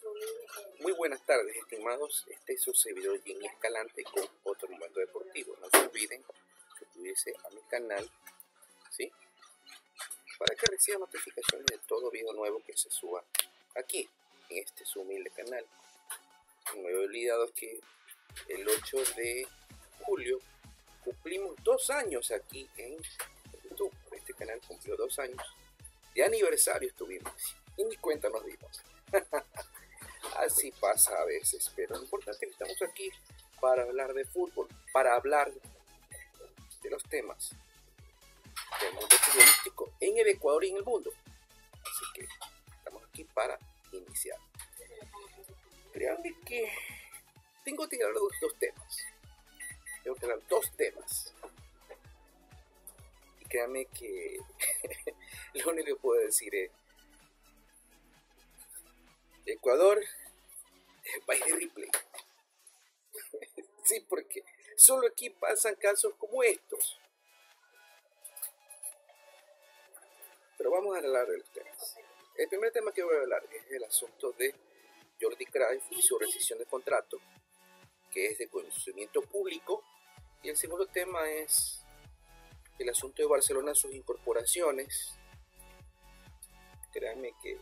Muy buenas tardes, estimados. Este es su servidor Jimmy Escalante con otro momento deportivo. No se olviden suscribirse a mi canal, ¿sí? Para que reciban notificaciones de todo video nuevo que se suba aquí, en este su humilde canal. No me he olvidado que el 8 de julio cumplimos 2 años aquí en YouTube. Este canal cumplió 2 años. De aniversario estuvimos y ni cuenta nos dimos. Así pasa a veces, pero lo importante es que estamos aquí para hablar de fútbol, para hablar de los temas del mundo futbolístico en el Ecuador y en el mundo. Así que estamos aquí para iniciar. Créanme que tengo que hablar de 2 temas. Tengo que hablar 2 temas. Y créanme que lo único que puedo decir es Ecuador es el país de Ripley. Sí, porque solo aquí pasan casos como estos. Pero vamos a hablar de los temas. El primer tema que voy a hablar es el asunto de Jordi Cruyff y su rescisión de contrato, que es de conocimiento público. Y el segundo tema es el asunto de Barcelona, sus incorporaciones. Créanme que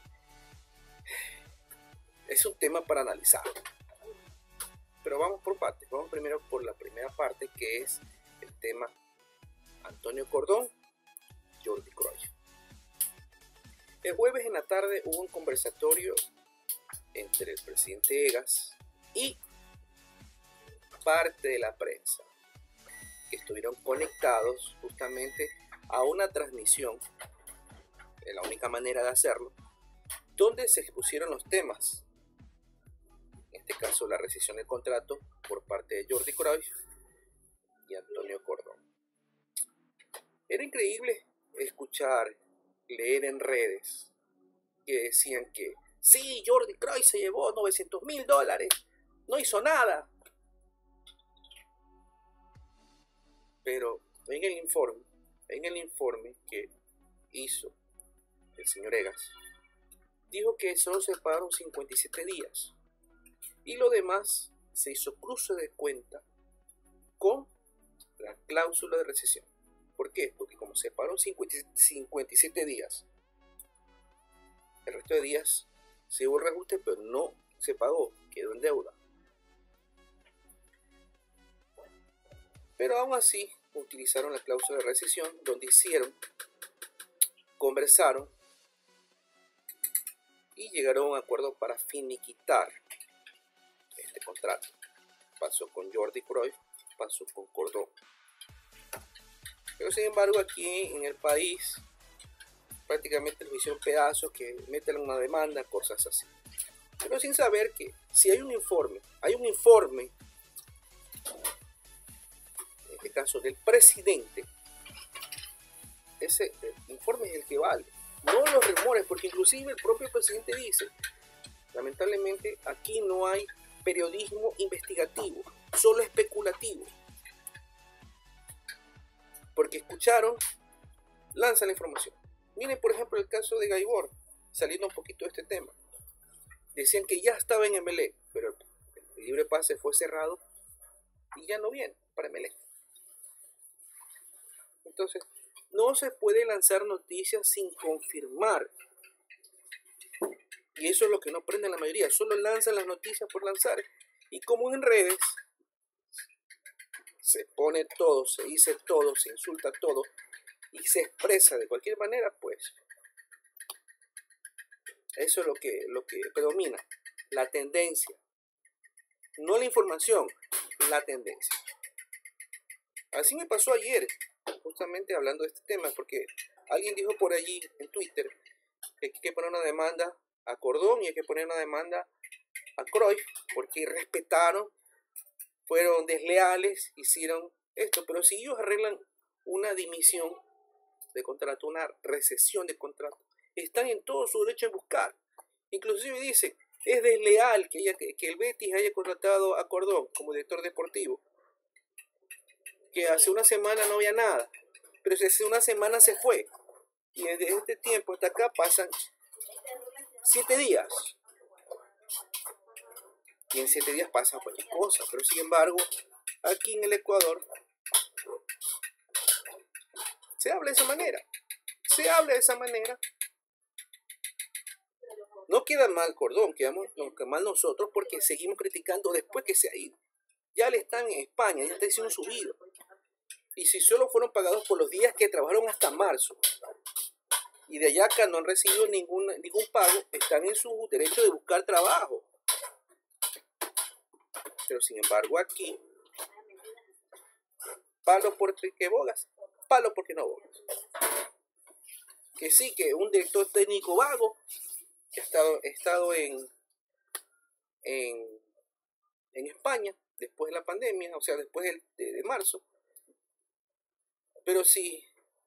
es un tema para analizar. Pero vamos por partes. Vamos primero por la primera parte, que es el tema Antonio Cordón, Jordi Cruyff. El jueves en la tarde hubo un conversatorio entre el presidente Egas y parte de la prensa, que estuvieron conectados justamente a una transmisión, la única manera de hacerlo, donde se expusieron los temas. En este caso, la rescisión del contrato por parte de Jordi Cruyff y Antonio Cordón. Era increíble escuchar, leer en redes que decían que sí, Jordi Cruyff se llevó $900,000, no hizo nada. Pero en el informe que hizo el señor Egas, dijo que solo se pagaron 57 días y lo demás se hizo cruce de cuenta con la cláusula de rescisión. ¿Por qué? Porque como se pagaron 57 días, el resto de días se hubo el reajuste, pero no se pagó, quedó en deuda. Pero aún así utilizaron la cláusula de rescisión, donde conversaron y llegaron a un acuerdo para finiquitar este contrato. Pasó con Jordi Cruyff, pasó con Cordón. Pero sin embargo aquí en el país prácticamente lo hicieron pedazos, que meten una demanda, cosas así. Pero sin saber que si hay un informe, en este caso del presidente, ese informe es el que vale, no los rumores, porque inclusive el propio presidente dice, lamentablemente aquí no hay periodismo investigativo, solo especulativo, porque escucharon, lanzan la información. Miren por ejemplo el caso de Gaibor, saliendo un poquito de este tema. Decían que ya estaba en Emelec, pero el libre pase fue cerrado y ya no viene para Emelec. Entonces, no se puede lanzar noticias sin confirmar. Y eso es lo que no aprenden la mayoría. Solo lanzan las noticias por lanzar. Y como en redes se pone todo, se dice todo, se insulta todo y se expresa de cualquier manera, pues eso es lo que predomina. La tendencia. No la información, la tendencia. Así me pasó ayer, justamente hablando de este tema, porque alguien dijo por allí en Twitter que hay que poner una demanda a Cordón y hay que poner una demanda a Cruyff porque irrespetaron, fueron desleales, hicieron esto. Pero si ellos arreglan una dimisión de contrato, una recesión de contrato, están en todo su derecho en buscar. Inclusive dicen, es desleal que el Betis haya contratado a Cordón como director deportivo, que hace una semana no había nada, pero hace una semana se fue, y desde este tiempo hasta acá pasan 7 días. y en 7 días pasa cualquier cosa. Pero sin embargo, aquí en el Ecuador se habla de esa manera. Se habla de esa manera. No queda mal Cordón, quedamos mal nosotros porque seguimos criticando después que se ha ido. Ya le están en España, ya está haciendo su vida. Y si solo fueron pagados por los días que trabajaron hasta marzo, y de allá acá no han recibido ningún pago, están en su derecho de buscar trabajo. Pero sin embargo aquí, palo porque bogas, palo porque no bogas. Que sí, que un director técnico vago, que ha estado en España, después de la pandemia, o sea, después de marzo. Pero sí,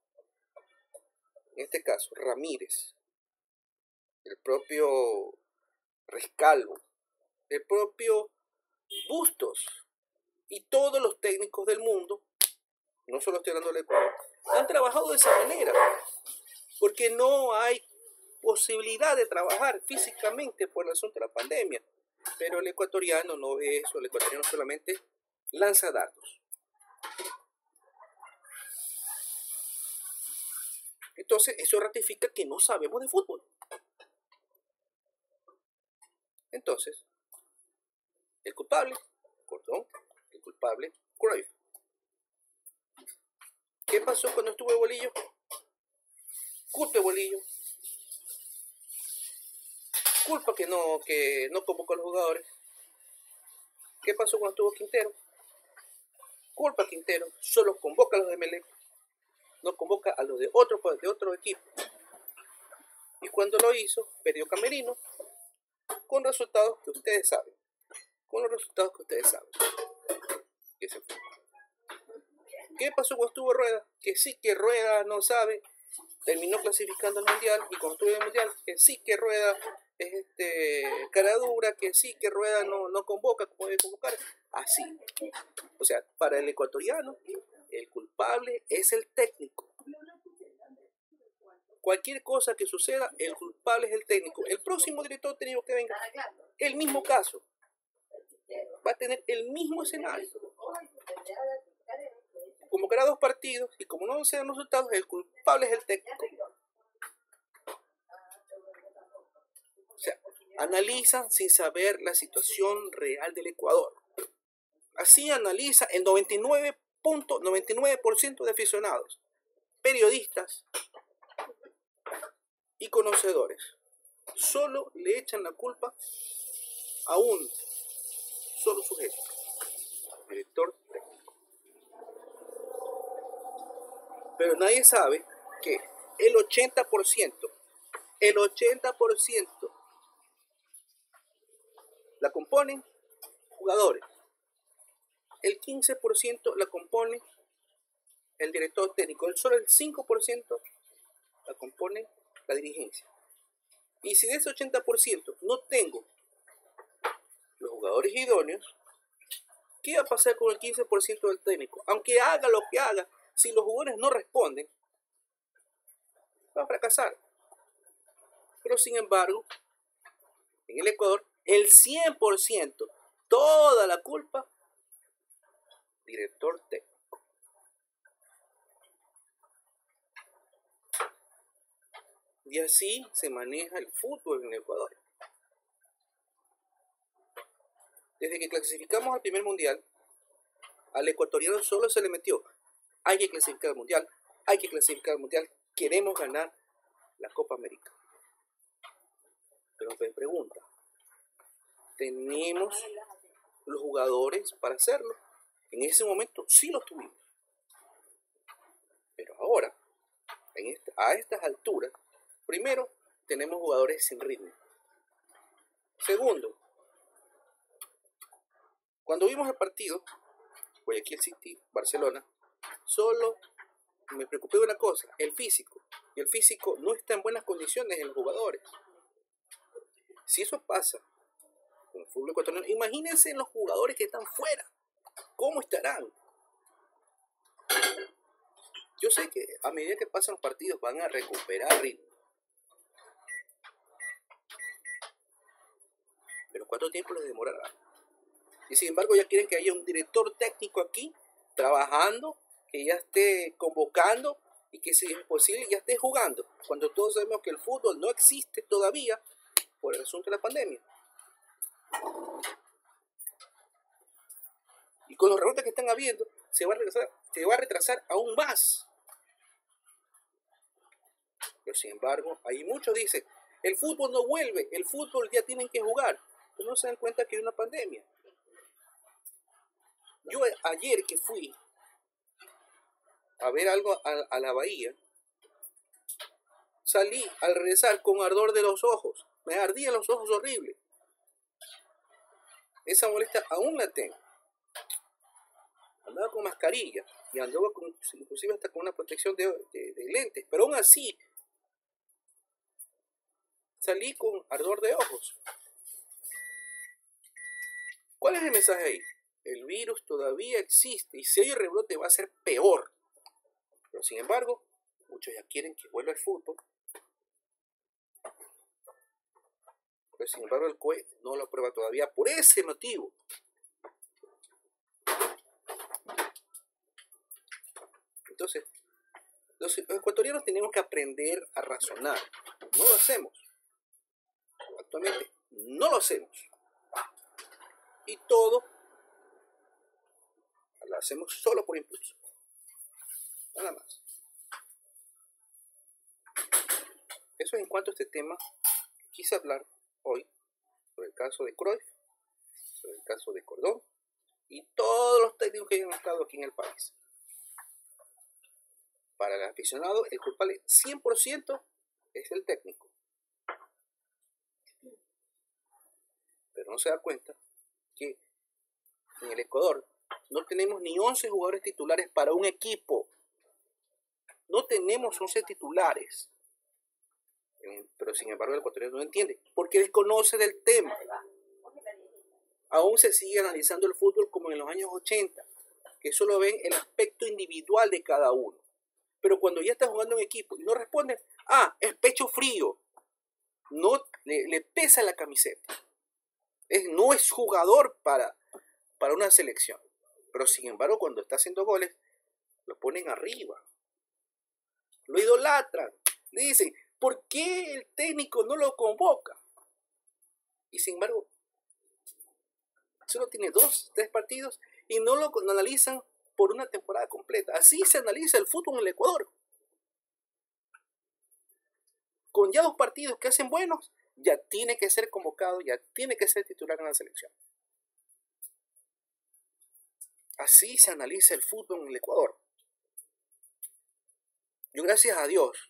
en este caso, Ramírez, el propio Rescalvo, el propio Bustos y todos los técnicos del mundo, no solo estoy hablando del Ecuador, han trabajado de esa manera, porque no hay posibilidad de trabajar físicamente por el asunto de la pandemia. Pero el ecuatoriano no ve eso, el ecuatoriano solamente lanza datos. Entonces, eso ratifica que no sabemos de fútbol. Entonces, el culpable, Cordón, el culpable, Cruyff. ¿Qué pasó cuando estuvo Bolillo? Culpa Bolillo. Culpa que no convocó a los jugadores. ¿Qué pasó cuando estuvo Quintero? Culpa a Quintero. Solo convoca a los de Melec. No convoca a los de otro equipo. Y cuando lo hizo, perdió Camerino con resultados que ustedes saben. Con los resultados que ustedes saben. Y ese fue. ¿Qué pasó cuando estuvo Rueda? Que sí que Rueda no sabe, terminó clasificando al Mundial, y cuando estuvo en el Mundial, que sí que Rueda es cara dura, que sí que Rueda no convoca como debe convocar. Así. O sea, para el ecuatoriano, el culpable es el técnico. Cualquier cosa que suceda, el culpable es el técnico. El próximo director técnico que venga, el mismo caso. Va a tener el mismo escenario. Convocará 2 partidos y como no se dan los resultados, el culpable es el técnico. O sea, analizan sin saber la situación real del Ecuador. Así analiza el 99.99% de aficionados, periodistas y conocedores. Solo le echan la culpa a un solo sujeto, director técnico. Pero nadie sabe que el 80% la componen jugadores. El 15% la compone el director técnico. Solo el 5% la compone la dirigencia. Y si de ese 80% no tengo los jugadores idóneos, ¿qué va a pasar con el 15% del técnico? Aunque haga lo que haga, si los jugadores no responden, va a fracasar. Pero sin embargo, en el Ecuador, el 100%, toda la culpa, director técnico. Y así se maneja el fútbol en el Ecuador. Desde que clasificamos al primer mundial, al ecuatoriano solo se le metió: hay que clasificar al mundial, hay que clasificar al mundial, queremos ganar la Copa América. Pero me pregunta, ¿tenemos los jugadores para hacerlo? En ese momento sí los tuvimos. Pero ahora, a estas alturas, primero, tenemos jugadores sin ritmo. Segundo, cuando vimos el partido Guayaquil City, Barcelona, solo me preocupé de una cosa: el físico. Y el físico no está en buenas condiciones en los jugadores. Si eso pasa con el fútbol ecuatoriano, imagínense en los jugadores que están fuera. ¿Cómo estarán? Yo sé que a medida que pasan los partidos van a recuperar ritmo. Pero ¿cuánto tiempo les demorará? Y sin embargo ya quieren que haya un director técnico aquí trabajando, que ya esté convocando y que si es posible ya esté jugando, cuando todos sabemos que el fútbol no existe todavía por el asunto de la pandemia. Y con los rebrotes que están habiendo, se va a retrasar aún más. Pero sin embargo, hay muchos dicen, el fútbol no vuelve, el fútbol ya tienen que jugar. Pero no se dan cuenta que hay una pandemia. Yo ayer que fui a ver algo a la bahía, salí al regresar con ardor de los ojos. Me ardían los ojos horrible. Esa molestia aún la tengo. Andaba con mascarilla y andaba inclusive hasta con una protección de lentes. Pero aún así, salí con ardor de ojos. ¿Cuál es el mensaje ahí? El virus todavía existe y si hay rebrote va a ser peor. Pero sin embargo, muchos ya quieren que vuelva el fútbol. Pero sin embargo el COE no lo aprueba todavía por ese motivo. Entonces, los ecuatorianos tenemos que aprender a razonar. No lo hacemos. Actualmente no lo hacemos. Y todo lo hacemos solo por impulso. Nada más. Eso en cuanto a este tema, quise hablar hoy sobre el caso de Cruyff, sobre el caso de Cordón y todos los técnicos que hayan estado aquí en el país. Para el aficionado, el culpable 100% es el técnico. Pero no se da cuenta que en el Ecuador no tenemos ni 11 jugadores titulares para un equipo. No tenemos 11 titulares. Pero sin embargo el ecuatoriano no entiende porque desconoce del tema. Aún se sigue analizando el fútbol como en los años 80, que solo ven el aspecto individual de cada uno. Pero cuando ya está jugando en equipo y no responden, es pecho frío, no le pesa la camiseta. No es jugador para una selección. Pero sin embargo cuando está haciendo goles, lo ponen arriba. Lo idolatran. Le dicen, ¿por qué el técnico no lo convoca? Y sin embargo, solo tiene 2, 3 partidos y no lo analizan por una temporada completa. Así se analiza el fútbol en el Ecuador. Con ya 2 partidos que hacen buenos, ya tiene que ser convocado, ya tiene que ser titular en la selección. Así se analiza el fútbol en el Ecuador. Yo, gracias a Dios,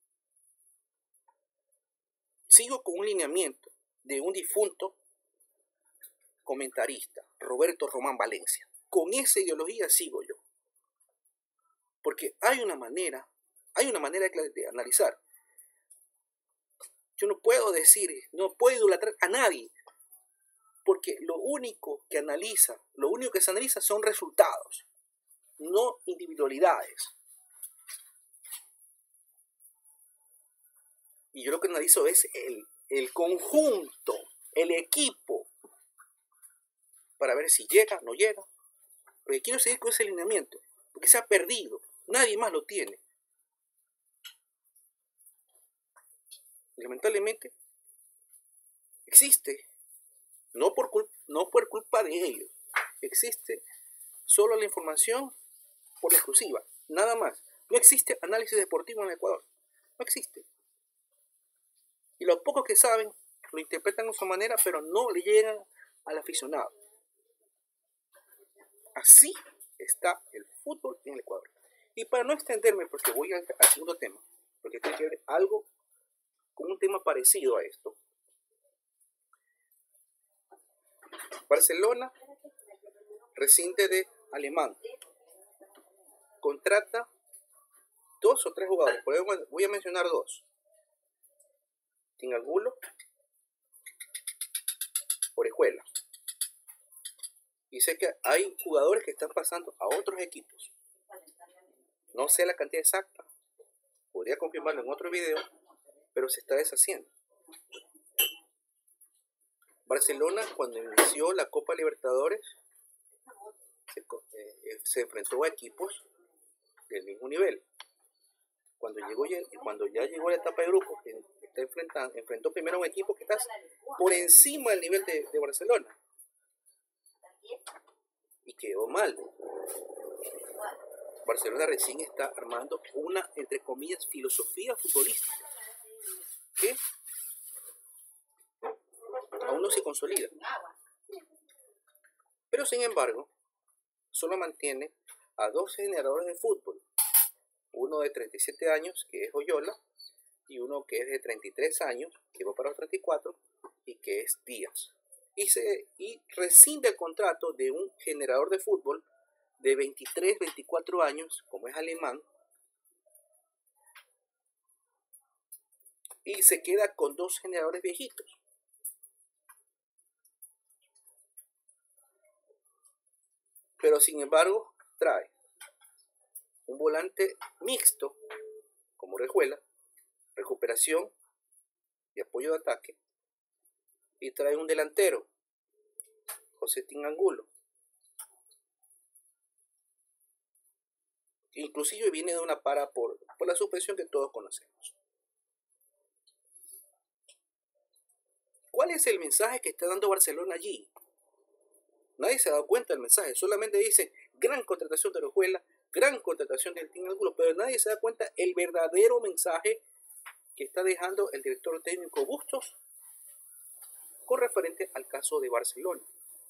sigo con un lineamiento de un difunto comentarista, Roberto Román Valencia. Con esa ideología sigo yo. Porque hay una manera de analizar. Yo no puedo decir, no puedo idolatrar a nadie, porque lo único que se analiza son resultados, no individualidades. Y yo lo que analizo es el conjunto, el equipo, para ver si llega, no llega. Porque quiero seguir con ese alineamiento, porque se ha perdido, nadie más lo tiene. Y lamentablemente existe, no por culpa de ellos, existe solo la información por la exclusiva, nada más. No existe análisis deportivo en el Ecuador, no existe. Y los pocos que saben lo interpretan de su manera, pero no le llegan al aficionado. Así está el fútbol en el Ecuador. Y para no extenderme, porque voy al segundo tema, porque tiene que ver algo con un tema parecido a esto. Barcelona rescinde de Alemán. Contrata 2 o 3 jugadores. Por ejemplo, voy a mencionar 2. Tingagulo, Orejuela. Y sé que hay jugadores que están pasando a otros equipos. No sé la cantidad exacta. Podría confirmarlo en otro video, pero se está deshaciendo. Barcelona, cuando inició la Copa Libertadores, se enfrentó a equipos del mismo nivel. Cuando ya llegó a la etapa de grupos, enfrentó primero a un equipo que está por encima del nivel de Barcelona. Y quedó mal. Barcelona recién está armando una, entre comillas, filosofía futbolística que aún no se consolida. Pero sin embargo, solo mantiene a dos generadores de fútbol. Uno de 37 años, que es Oyola, y uno que es de 33 años, que va para los 34, y que es Díaz. Y rescinde el contrato de un generador de fútbol de 23, 24 años, como es alemán, y se queda con dos generadores viejitos. Pero sin embargo, trae un volante mixto, como Orejuela, recuperación y apoyo de ataque, y trae un delantero, José Angulo. Inclusive viene de una para por la suspensión que todos conocemos. ¿Cuál es el mensaje que está dando Barcelona allí? Nadie se ha dado cuenta del mensaje, solamente dice gran contratación de Orejuela, gran contratación de Angulo, pero nadie se da cuenta el verdadero mensaje que está dejando el director técnico Bustos con referente al caso de Barcelona.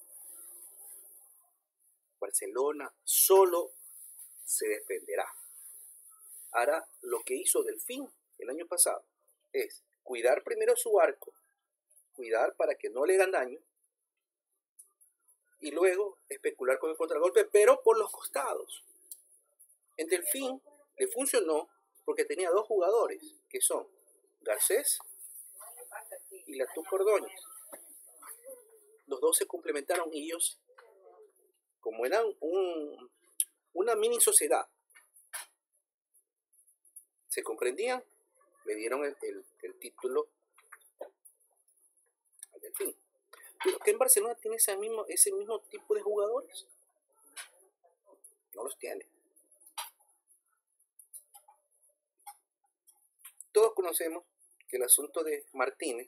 Barcelona solo se defenderá. Hará lo que hizo Delfín el año pasado, es cuidar primero su arco, cuidar para que no le hagan daño, y luego especular con el contragolpe, pero por los costados. En Delfín le funcionó porque tenía dos jugadores, que son Garcés y Latuco Ordóñez. Los dos se complementaron y ellos, como eran una mini sociedad, se comprendían, le dieron el título al Delfín. Pero que en Barcelona tiene ese mismo tipo de jugadores. No los tiene. Todos conocemos que el asunto de Martínez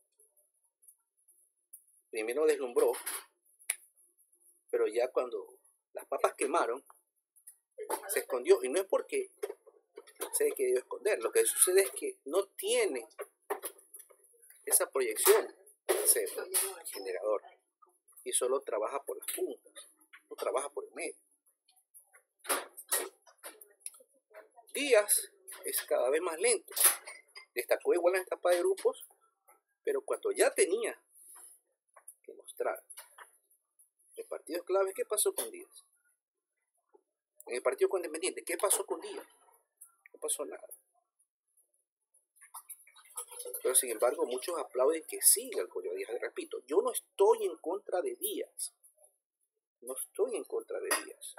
primero deslumbró, pero ya cuando las papas quemaron, se escondió. Y no es porque se haya querido esconder. Lo que sucede es que no tiene esa proyección de ser generador. Y solo trabaja por las puntas, no trabaja por el medio. Díaz es cada vez más lento. Destacó igual en la etapa de grupos, pero cuando ya tenía que mostrar en partidos claves, ¿qué pasó con Díaz? En el partido con Independiente, ¿qué pasó con Díaz? No pasó nada. Pero sin embargo, muchos aplauden que siga el Coyo Díaz. Repito, yo no estoy en contra de Díaz. No estoy en contra de Díaz.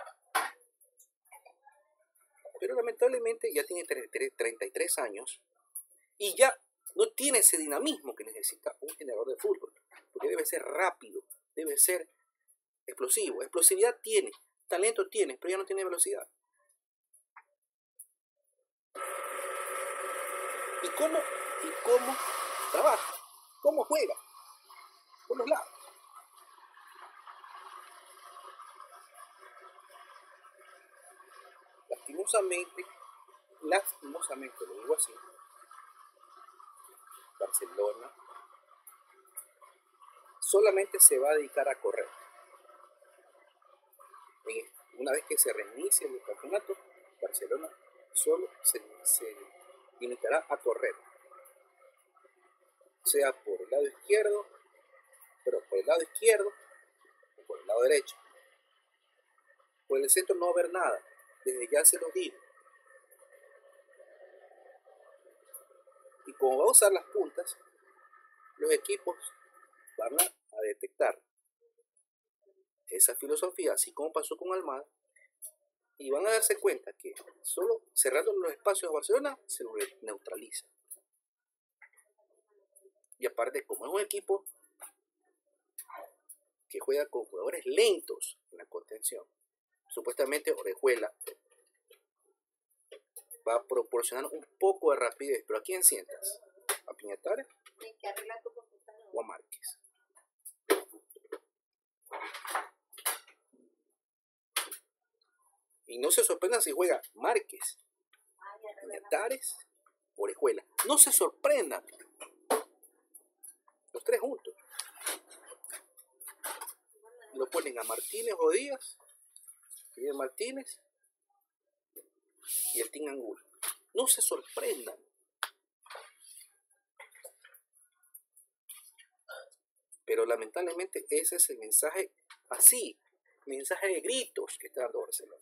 Pero lamentablemente ya tiene 33 años y ya no tiene ese dinamismo que necesita un generador de fútbol. Porque debe ser rápido, debe ser explosivo. Explosividad tiene, talento tiene, pero ya no tiene velocidad. ¿Y cómo trabaja? ¿Cómo juega? Por los lados. Lastimosamente, lo digo así, Barcelona solamente se va a dedicar a correr. Una vez que se reinicie el campeonato, Barcelona solo se limitará a correr, sea por el lado izquierdo o por el lado derecho. Por el centro no va a haber nada, desde ya se lo digo. Y como va a usar las puntas, los equipos van a detectar esa filosofía, así como pasó con Almada, y van a darse cuenta que solo cerrando los espacios a Barcelona se lo neutraliza. Y aparte, como es un equipo que juega con jugadores lentos en la contención. Supuestamente Orejuela va a proporcionar un poco de rapidez, pero ¿a quién sientas? ¿A Piñatares o a Márquez? Y no se sorprendan si juega Márquez, Piñatares, Orejuela. No se sorprendan. Los tres juntos. Lo ponen a Martínez o Díaz, Miguel Martínez y el Team Angulo. No se sorprendan. Pero lamentablemente ese es el mensaje así, mensaje de gritos que está dando Barcelona.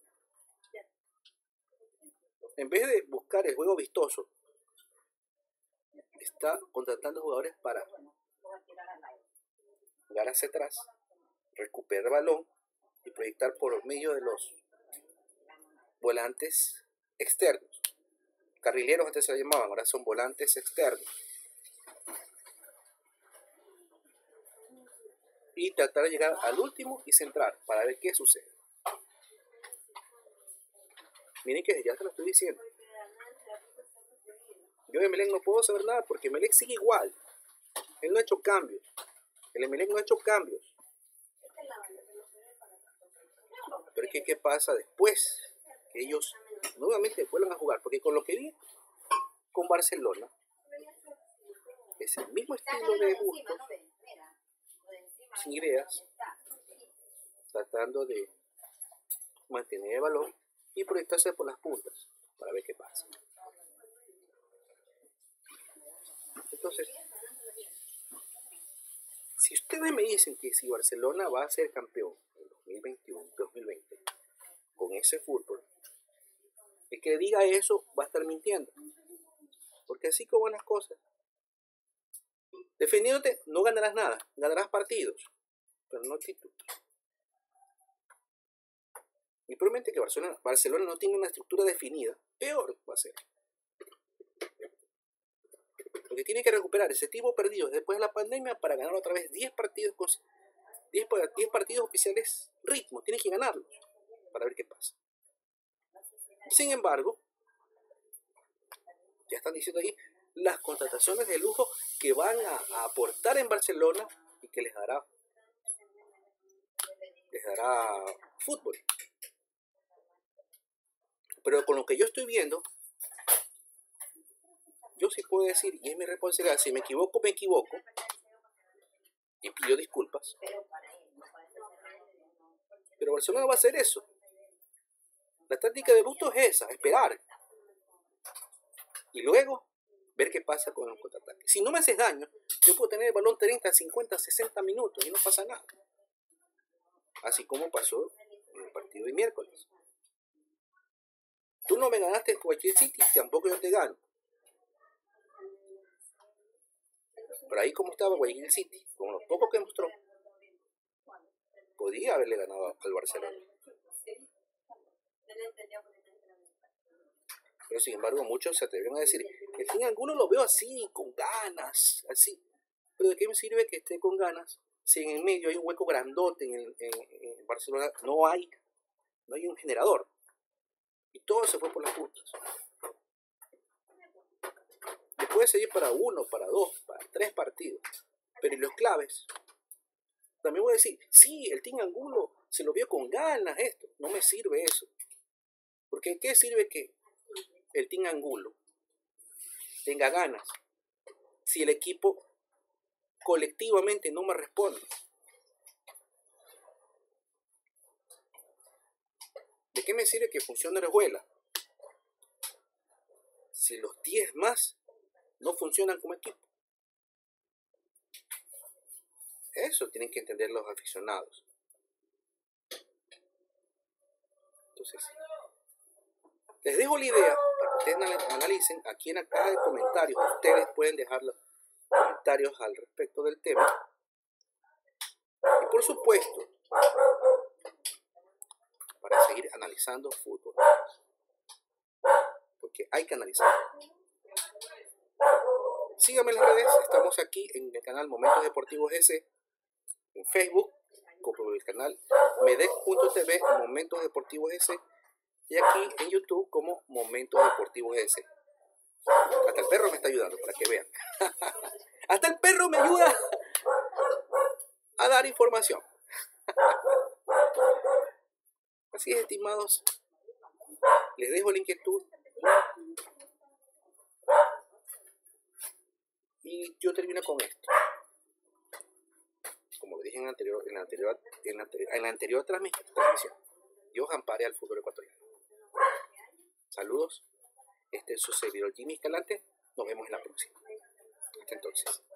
En vez de buscar el juego vistoso, está contratando jugadores para jugar hacia atrás, recuperar el balón y proyectar por medio de los volantes externos. Carrileros antes se llamaban, ahora son volantes externos. Y tratar de llegar al último y centrar para ver qué sucede. Miren que ya se lo estoy diciendo. Yo de Emelec no puedo saber nada porque Emelec sigue igual. Él no ha hecho cambios. El Emelec no ha hecho cambios. Pero es que ¿qué pasa después? Que ellos nuevamente vuelvan a jugar. Porque con lo que vi con Barcelona, es el mismo estilo de gusto, sin ideas, tratando de mantener el balón y proyectarse por las puntas para ver qué pasa. Entonces, si ustedes me dicen que si Barcelona va a ser campeón en 2021-2020 con ese fútbol, el que diga eso va a estar mintiendo. Porque así como van las cosas, defendiéndote no ganarás nada, ganarás partidos, pero no títulos. Y probablemente que Barcelona no tiene una estructura definida, peor va a ser. Porque tiene que recuperar ese tipo perdido después de la pandemia para ganar otra vez 10 partidos oficiales ritmo. Tiene que ganarlos para ver qué pasa. Sin embargo, ya están diciendo ahí las contrataciones de lujo que van a aportar en Barcelona y que les dará fútbol. Pero con lo que yo estoy viendo, yo sí puedo decir, y es mi responsabilidad, si me equivoco, y pido disculpas. Pero Barcelona va a hacer eso. La táctica de Bustos es esa, esperar. Y luego, ver qué pasa con el contraataque. Si no me haces daño, yo puedo tener el balón 30, 50, 60 minutos y no pasa nada. Así como pasó en el partido de miércoles. Tú no me ganaste en Guayaquil City, tampoco yo te gano. Pero ahí como estaba Guayaquil City, con lo poco que mostró, podía haberle ganado al Barcelona. Pero sin embargo muchos se atrevieron a decir, el Team Angulo lo veo así, con ganas, así. Pero ¿de qué me sirve que esté con ganas si en el medio hay un hueco grandote en Barcelona? No hay un generador. Y todo se fue por las puntas. Puede seguir para 1, para 2, para 3 partidos. Pero en los claves, también voy a decir, sí, el Team Angulo se lo vio con ganas esto. No me sirve eso. Porque ¿qué sirve que el Team Angulo tenga ganas si el equipo colectivamente no me responde? ¿De qué me sirve que funcione Orejuela si los 10 más no funcionan como equipo? Eso tienen que entender los aficionados. Entonces, les dejo la idea para que ustedes analicen. Aquí en la caja de comentarios ustedes pueden dejar los comentarios al respecto del tema. Y por supuesto, para seguir analizando fútbol, porque hay que analizar. Síganme en las redes, estamos aquí en el canal Momentos Deportivos S, en Facebook, como el canal Medec.tv, Momentos Deportivos S, y aquí en YouTube como Momentos Deportivos S. Hasta el perro me está ayudando, para que vean. Hasta el perro me ayuda a dar información. Así es, estimados, les dejo la inquietud y yo termino con esto. Como lo dije en la anterior transmisión, Dios ampare al fútbol ecuatoriano. Saludos, este es su servidor Jimmy Escalante, nos vemos en la próxima. Hasta entonces.